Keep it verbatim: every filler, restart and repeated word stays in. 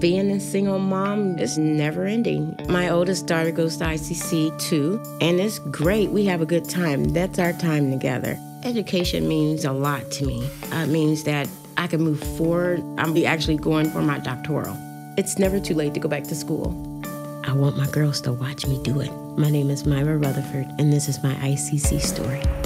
Being a single mom is never ending. My oldest daughter goes to I C C too, and it's great. We have a good time. That's our time together. Education means a lot to me. It means that I can move forward. I'm actually going for my doctoral. It's never too late to go back to school. I want my girls to watch me do it. My name is Myra Rutherford, and this is my I C C story.